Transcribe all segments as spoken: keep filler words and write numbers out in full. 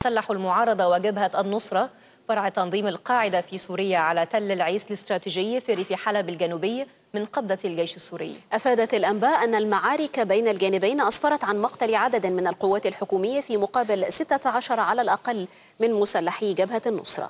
مسلح المعارضة وجبهة النصرة فرع تنظيم القاعدة في سوريا على تل العيس الاستراتيجي في ريف حلب الجنوبي من قبضة الجيش السوري. أفادت الأنباء أن المعارك بين الجانبين أسفرت عن مقتل عدد من القوات الحكومية في مقابل ستة عشر على الأقل من مسلحي جبهة النصرة.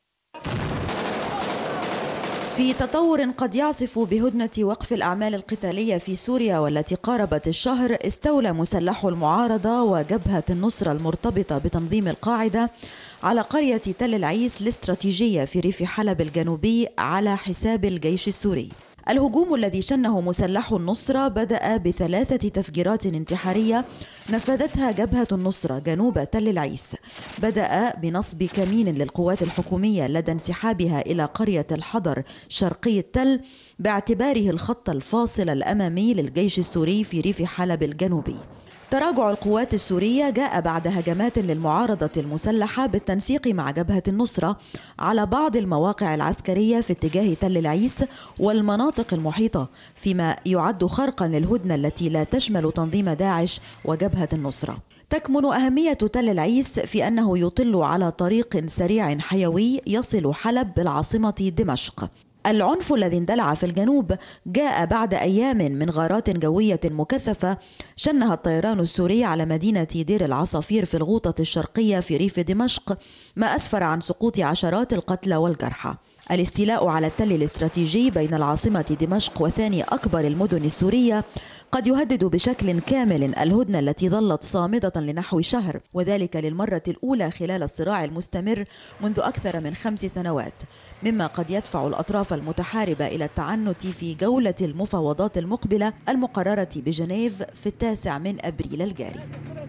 في تطور قد يعصف بهدنة وقف الأعمال القتالية في سوريا والتي قاربت الشهر، استولى مسلحو المعارضة وجبهة النصرة المرتبطة بتنظيم القاعدة على قرية تل العيس الاستراتيجية في ريف حلب الجنوبي على حساب الجيش السوري. الهجوم الذي شنه مسلحو النصرة بدأ بثلاثة تفجيرات انتحارية نفذتها جبهة النصرة جنوب تل العيس. بدأ بنصب كمين للقوات الحكومية لدى انسحابها إلى قرية الحضر شرقي التل باعتباره الخط الفاصل الأمامي للجيش السوري في ريف حلب الجنوبي. تراجع القوات السورية جاء بعد هجمات للمعارضة المسلحة بالتنسيق مع جبهة النصرة على بعض المواقع العسكرية في اتجاه تل العيس والمناطق المحيطة، فيما يعد خرقا للهدنة التي لا تشمل تنظيم داعش وجبهة النصرة. تكمن أهمية تل العيس في أنه يطل على طريق سريع حيوي يصل حلب بالعاصمة دمشق. العنف الذي اندلع في الجنوب جاء بعد أيام من غارات جوية مكثفة شنها الطيران السوري على مدينة دير العصافير في الغوطة الشرقية في ريف دمشق، ما أسفر عن سقوط عشرات القتلى والجرحى. الاستيلاء على التل الاستراتيجي بين العاصمة دمشق وثاني أكبر المدن السورية قد يهدد بشكل كامل الهدنة التي ظلت صامدة لنحو شهر، وذلك للمرة الأولى خلال الصراع المستمر منذ أكثر من خمس سنوات، مما قد يدفع الأطراف المتحاربة إلى التعنت في جولة المفاوضات المقبلة المقررة بجنيف في التاسع من أبريل الجاري.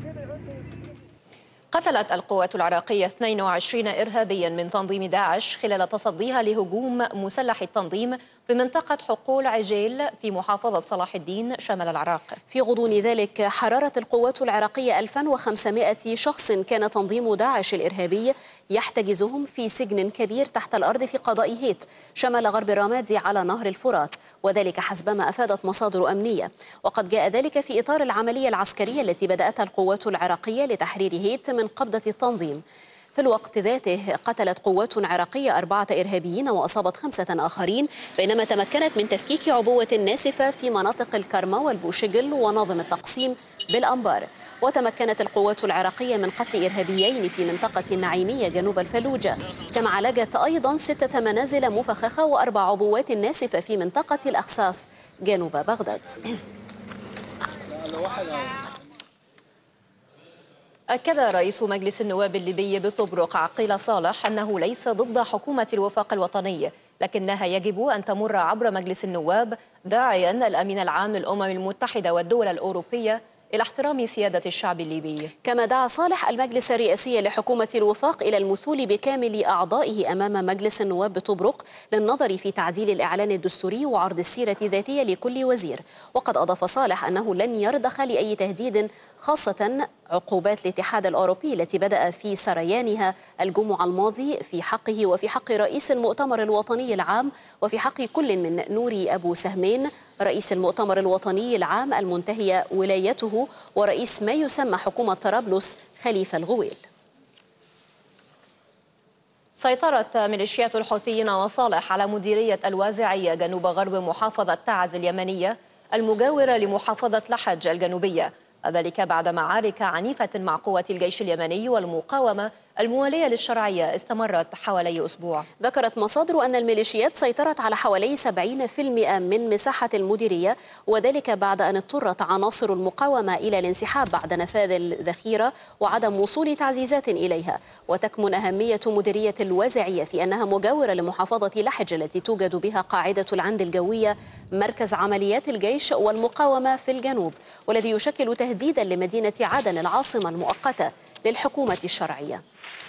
قتلت القوات العراقية اثنين وعشرين إرهابيا من تنظيم داعش خلال تصديها لهجوم مسلح التنظيم في منطقة حقول عجيل في محافظة صلاح الدين شمال العراق. في غضون ذلك حررت القوات العراقية ألف وخمسمائة شخص كان تنظيم داعش الإرهابي يحتجزهم في سجن كبير تحت الأرض في قضاء هيت شمال غرب الرمادي على نهر الفرات، وذلك حسبما أفادت مصادر أمنية. وقد جاء ذلك في إطار العملية العسكرية التي بدأتها القوات العراقية لتحرير هيت من قبضة التنظيم. في الوقت ذاته قتلت قوات عراقية أربعة إرهابيين وأصابت خمسة آخرين، بينما تمكنت من تفكيك عبوة ناسفة في مناطق الكرمة والبوشجل وناظم التقسيم بالأنبار. وتمكنت القوات العراقية من قتل إرهابيين في منطقة النعيمية جنوب الفلوجة، كما عالجت أيضا ستة منازل مفخخة وأربع عبوات ناسفة في منطقة الأخساف جنوب بغداد. أكد رئيس مجلس النواب الليبي بطبرق عقيل صالح أنه ليس ضد حكومة الوفاق الوطني، لكنها يجب أن تمر عبر مجلس النواب، داعيا الأمين العام للأمم المتحدة والدول الأوروبية إلى احترام سيادة الشعب الليبي. كما دعا صالح المجلس الرئاسي لحكومة الوفاق إلى المثول بكامل أعضائه أمام مجلس النواب بطبرق للنظر في تعديل الإعلان الدستوري وعرض السيرة الذاتية لكل وزير. وقد أضاف صالح أنه لن يرضخ لأي تهديد، خاصة عقوبات الاتحاد الأوروبي التي بدأ في سريانها الجمعة الماضي في حقه وفي حق رئيس المؤتمر الوطني العام وفي حق كل من نوري أبو سهمين رئيس المؤتمر الوطني العام المنتهية ولايته ورئيس ما يسمى حكومة طرابلس خليفة الغويل. سيطرت ميليشيات الحوثيين وصالح على مديرية الوازعية جنوب غرب محافظة تعز اليمنية المجاورة لمحافظة لحج الجنوبية، ذلك بعد معارك عنيفة مع قوات الجيش اليمني والمقاومة الموالية للشرعية استمرت حوالي أسبوع. ذكرت مصادر أن الميليشيات سيطرت على حوالي سبعين بالمئة من مساحة المديرية، وذلك بعد أن اضطرت عناصر المقاومة إلى الانسحاب بعد نفاذ الذخيرة وعدم وصول تعزيزات إليها. وتكمن أهمية مديرية الوازعية في أنها مجاورة لمحافظة لحج التي توجد بها قاعدة العند الجوية، مركز عمليات الجيش والمقاومة في الجنوب، والذي يشكل تهديدا لمدينة عدن العاصمة المؤقتة للحكومة الشرعية.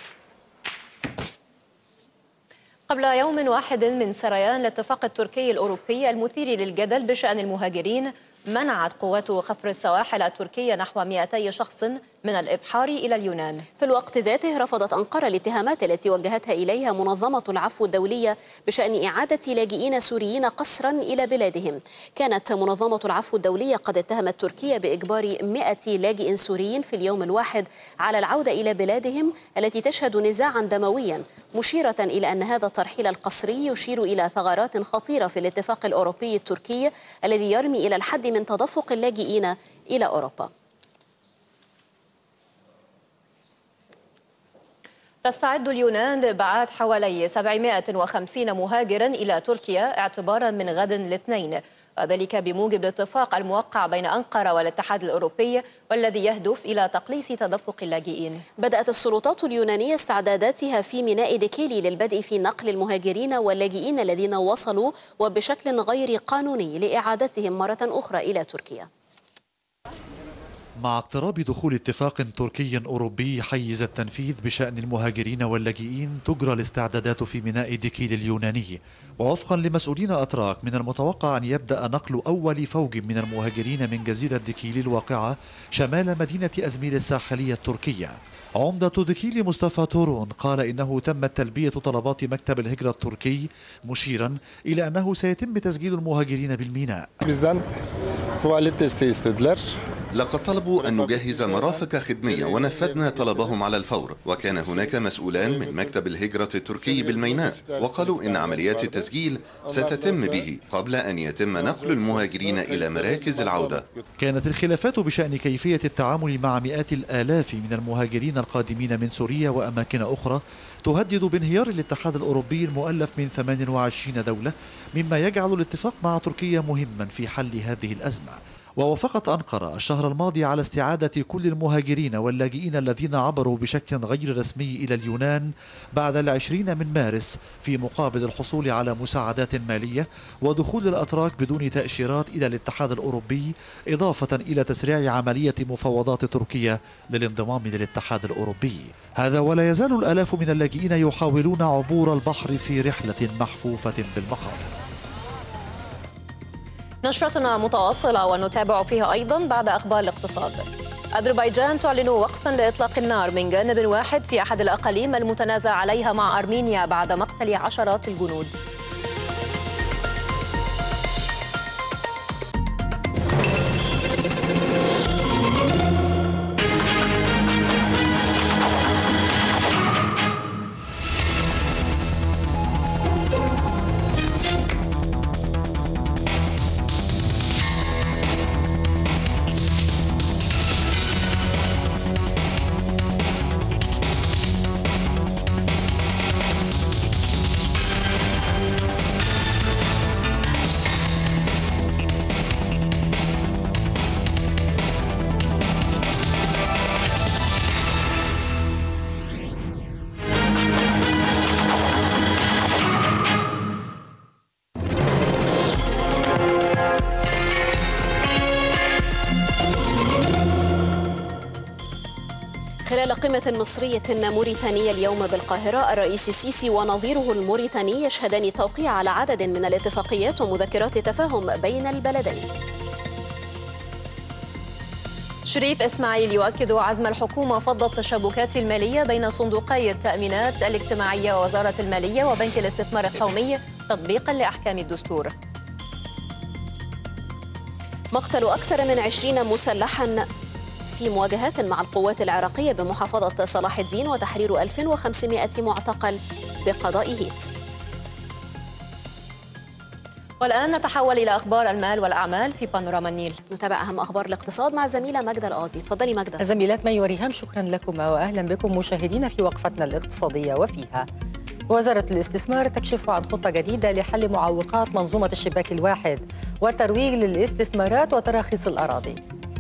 قبل يوم واحد من سريان الاتفاق التركي الأوروبي المثير للجدل بشأن المهاجرين، منعت قوات خفر السواحل التركية نحو مئتي شخص من الإبحار إلى اليونان. في الوقت ذاته رفضت أنقرة الاتهامات التي وجهتها إليها منظمة العفو الدولية بشأن إعادة لاجئين سوريين قسرا إلى بلادهم. كانت منظمة العفو الدولية قد اتهمت تركيا بإجبار مئة لاجئ سوريين في اليوم الواحد على العودة إلى بلادهم التي تشهد نزاعا دمويا، مشيرة إلى أن هذا الترحيل القسري يشير إلى ثغرات خطيرة في الاتفاق الأوروبي التركي الذي يرمي إلى الحد من تدفق اللاجئين إلى أوروبا. تستعد اليونان لإبعاد حوالي سبعمائة وخمسين مهاجرا إلى تركيا اعتبارا من غد الاثنين، وذلك بموجب الاتفاق الموقع بين أنقرة والاتحاد الأوروبي والذي يهدف إلى تقليص تدفق اللاجئين. بدأت السلطات اليونانية استعداداتها في ميناء ديكيلي للبدء في نقل المهاجرين واللاجئين الذين وصلوا وبشكل غير قانوني لإعادتهم مرة أخرى إلى تركيا. مع اقتراب دخول اتفاق تركي أوروبي حيز التنفيذ بشأن المهاجرين واللاجئين تجرى الاستعدادات في ميناء ديكيل اليوناني، ووفقا لمسؤولين أتراك من المتوقع أن يبدأ نقل أول فوج من المهاجرين من جزيرة ديكيل الواقعة شمال مدينة أزمير الساحلية التركية. عمدة ديكيل مصطفى تورون قال إنه تمت تلبية طلبات مكتب الهجرة التركي، مشيرا إلى أنه سيتم تسجيل المهاجرين بالميناء. لقد طلبوا أن نجهز مرافق خدمية ونفذنا طلبهم على الفور، وكان هناك مسؤولان من مكتب الهجرة التركي بالميناء وقالوا إن عمليات التسجيل ستتم به قبل أن يتم نقل المهاجرين إلى مراكز العودة. كانت الخلافات بشأن كيفية التعامل مع مئات الآلاف من المهاجرين القادمين من سوريا وأماكن أخرى تهدد بانهيار الاتحاد الأوروبي المؤلف من ثمان وعشرين دولة، مما يجعل الاتفاق مع تركيا مهما في حل هذه الأزمة. ووافقت أنقرة الشهر الماضي على استعادة كل المهاجرين واللاجئين الذين عبروا بشكل غير رسمي إلى اليونان بعد العشرين من مارس في مقابل الحصول على مساعدات مالية ودخول الأتراك بدون تأشيرات إلى الاتحاد الأوروبي، إضافة إلى تسريع عملية مفاوضات تركيا للانضمام للاتحاد الأوروبي. هذا ولا يزال الآلاف من اللاجئين يحاولون عبور البحر في رحلة محفوفة بالمخاطر. نشرتنا متواصلة ونتابع فيها أيضا بعد أخبار الاقتصاد. أذربيجان تعلن وقفا لإطلاق النار من جانب واحد في أحد الأقاليم المتنازع عليها مع أرمينيا بعد مقتل عشرات الجنود. خلال قمة مصرية موريتانية اليوم بالقاهرة، الرئيس السيسي ونظيره الموريتاني يشهدان التوقيع على عدد من الاتفاقيات ومذكرات تفاهم بين البلدين. شريف إسماعيل يؤكد عزم الحكومة فض التشابكات المالية بين صندوقي التأمينات الاجتماعية ووزارة المالية وبنك الاستثمار القومي تطبيقا لأحكام الدستور. مقتل أكثر من عشرين مسلحا في مواجهات مع القوات العراقية بمحافظة صلاح الدين وتحرير ألف وخمسمائة معتقل بقضاء هيت. والآن نتحول إلى أخبار المال والأعمال في بانوراما النيل. نتابع أهم أخبار الاقتصاد مع زميلة ماجدة القاضي. تفضلي ماجدة. زميلات مي وريهام، شكرا لكم وأهلا بكم مشاهدينا في وقفتنا الاقتصادية. وفيها وزارة الاستثمار تكشف عن خطة جديدة لحل معوقات منظومة الشباك الواحد والترويج للاستثمارات وتراخيص الأراضي.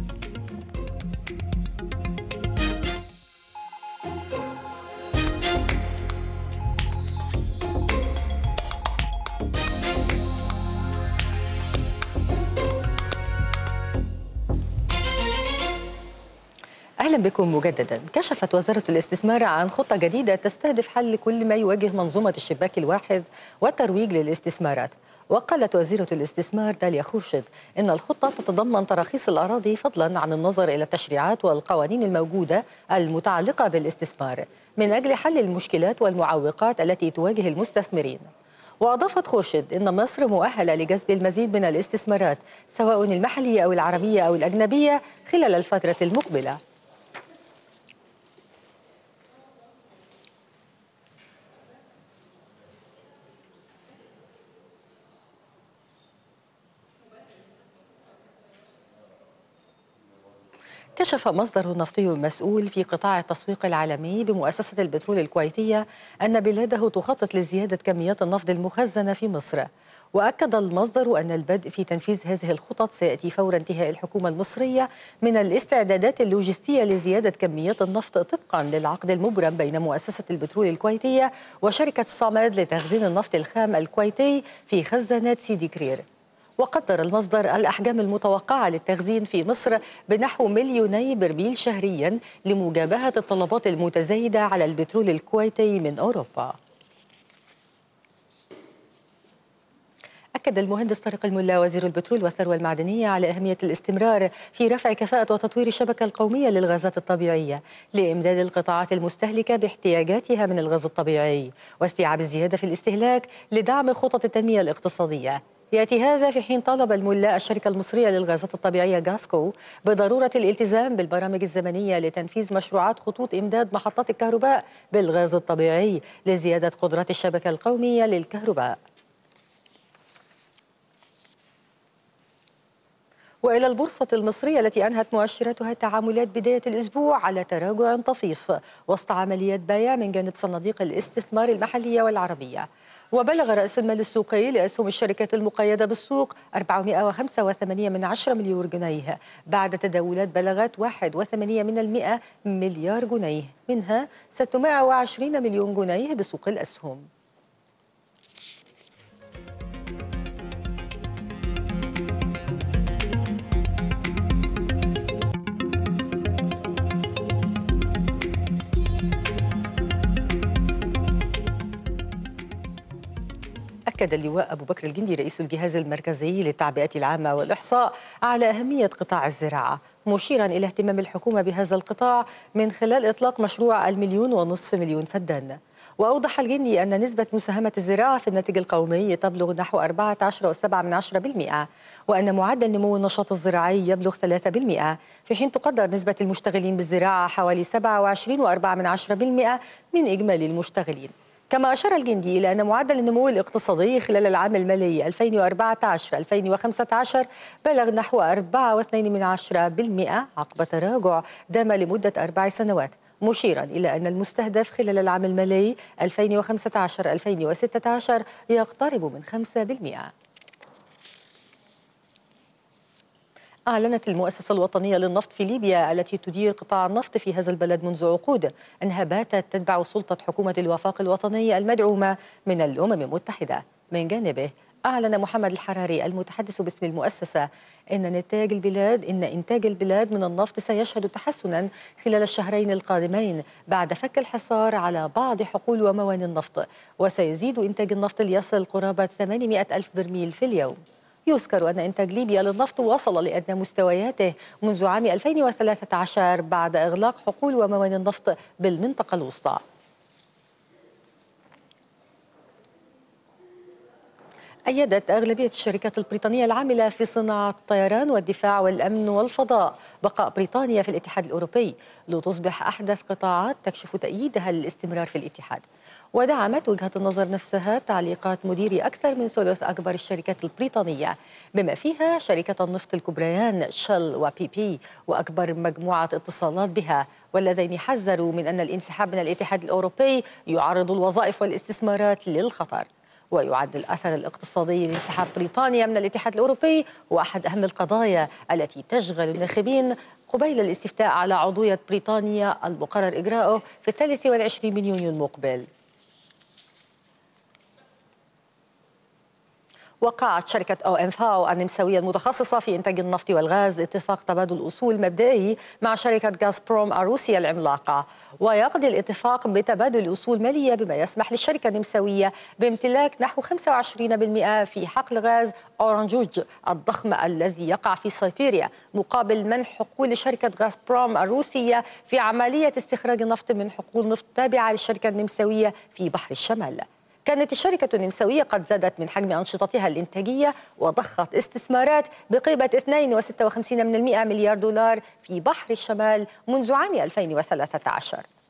أهلا بكم مجددا. كشفت وزارة الاستثمار عن خطة جديدة تستهدف حل كل ما يواجه منظومة الشباك الواحد والترويج للاستثمارات، وقالت وزيرة الاستثمار داليا خورشيد إن الخطة تتضمن تراخيص الأراضي فضلا عن النظر إلى التشريعات والقوانين الموجودة المتعلقة بالاستثمار من أجل حل المشكلات والمعوقات التي تواجه المستثمرين. وأضافت خورشيد إن مصر مؤهلة لجذب المزيد من الاستثمارات سواء المحلية أو العربية أو الأجنبية خلال الفترة المقبلة. كشف مصدر نفطي مسؤول في قطاع التسويق العالمي بمؤسسة البترول الكويتية أن بلاده تخطط لزيادة كميات النفط المخزنة في مصر. وأكد المصدر أن البدء في تنفيذ هذه الخطط سيأتي فور انتهاء الحكومة المصرية من الاستعدادات اللوجستية لزيادة كميات النفط طبقا للعقد المبرم بين مؤسسة البترول الكويتية وشركة صامد لتخزين النفط الخام الكويتي في خزانات سيدي كرير. وقدر المصدر الأحجام المتوقعة للتخزين في مصر بنحو مليوني برميل شهريا لمجابهة الطلبات المتزايدة على البترول الكويتي من أوروبا. أكد المهندس طارق الملا وزير البترول والثروة المعدنية على أهمية الاستمرار في رفع كفاءة وتطوير الشبكة القومية للغازات الطبيعية لإمداد القطاعات المستهلكة باحتياجاتها من الغاز الطبيعي واستيعاب الزيادة في الاستهلاك لدعم خطط التنمية الاقتصادية. يأتي هذا في حين طلب الملا الشركة المصرية للغازات الطبيعية غاسكو بضرورة الالتزام بالبرامج الزمنية لتنفيذ مشروعات خطوط إمداد محطات الكهرباء بالغاز الطبيعي لزيادة قدرات الشبكة القومية للكهرباء. وإلى البورصة المصرية التي أنهت مؤشراتها التعاملات بداية الأسبوع على تراجع طفيف وسط عمليات بيع من جانب صناديق الاستثمار المحلية والعربية. وبلغ رأس المال السوقي لأسهم الشركات المقيدة بالسوق أربعمائة وخمسة وثمانين من عشرة مليار جنيه بعد تداولات بلغت واحد وثمانين من المئة مليار جنيه، منها ستمائة وعشرين مليون جنيه بسوق الأسهم. أكد اللواء أبو بكر الجندي رئيس الجهاز المركزي للتعبئة العامة والإحصاء على أهمية قطاع الزراعة، مشيرا إلى اهتمام الحكومة بهذا القطاع من خلال إطلاق مشروع المليون ونصف مليون فدان. وأوضح الجندي أن نسبة مساهمة الزراعة في الناتج القومي تبلغ نحو أربعة عشر فاصلة سبعة من عشرة بالمئة، وأن معدل نمو النشاط الزراعي يبلغ ثلاثة بالمئة، في حين تقدر نسبة المشتغلين بالزراعة حوالي سبعة وعشرين فاصلة أربعة من عشرة بالمئة من إجمالي المشتغلين. كما أشار الجندي إلى أن معدل النمو الاقتصادي خلال العام المالي ألفين وأربعة عشر ألفين وخمسة عشر بلغ نحو أربعة فاصلة اثنين من عشرة بالمئة عقب تراجع دام لمدة أربع سنوات، مشيرا إلى أن المستهدف خلال العام المالي ألفين وخمسة عشر ألفين وستة عشر يقترب من خمسة بالمئة. أعلنت المؤسسة الوطنية للنفط في ليبيا التي تدير قطاع النفط في هذا البلد منذ عقود أنها باتت تتبع سلطة حكومة الوفاق الوطني المدعومة من الأمم المتحدة. من جانبه أعلن محمد الحراري المتحدث باسم المؤسسة إن إنتاج البلاد إن إنتاج البلاد من النفط سيشهد تحسنا خلال الشهرين القادمين بعد فك الحصار على بعض حقول وموانئ النفط، وسيزيد إنتاج النفط ليصل قرابة ثمانمائة ألف برميل في اليوم. يذكر أن إنتاج ليبيا للنفط وصل لأدنى مستوياته منذ عام ألفين وثلاثة عشر بعد إغلاق حقول وموانئ النفط بالمنطقة الوسطى. أيدت أغلبية الشركات البريطانية العاملة في صناعة الطيران والدفاع والأمن والفضاء بقاء بريطانيا في الاتحاد الأوروبي لتصبح أحدث قطاعات تكشف تأييدها للاستمرار في الاتحاد. ودعمت وجهة النظر نفسها تعليقات مديري أكثر من ثلث أكبر الشركات البريطانية بما فيها شركة النفط الكبريان شل وبي بي وأكبر مجموعة اتصالات بها، والذين حذروا من أن الانسحاب من الاتحاد الأوروبي يعرض الوظائف والاستثمارات للخطر. ويعد الأثر الاقتصادي لانسحاب بريطانيا من الاتحاد الأوروبي هو أحد أهم القضايا التي تشغل الناخبين قبيل الاستفتاء على عضوية بريطانيا المقرر إجراؤه في الثالث والعشرين من يونيو المقبل. وقعت شركة أو إم فاو النمساوية المتخصصة في إنتاج النفط والغاز اتفاق تبادل أصول مبدئي مع شركة غازبروم الروسية العملاقة، ويقضي الاتفاق بتبادل أصول مالية بما يسمح للشركة النمساوية بامتلاك نحو خمسة وعشرين بالمئة في حقل غاز أورانجوج الضخم الذي يقع في سيبيريا، مقابل منح حقول لشركة غازبروم الروسية في عملية استخراج النفط من حقول نفط تابعة للشركة النمساوية في بحر الشمال. كانت الشركة النمساوية قد زادت من حجم أنشطتها الإنتاجية وضخت استثمارات بقيمة اثنين فاصلة ستة وخمسين مليار دولار في بحر الشمال منذ عام ألفين وثلاثة عشر.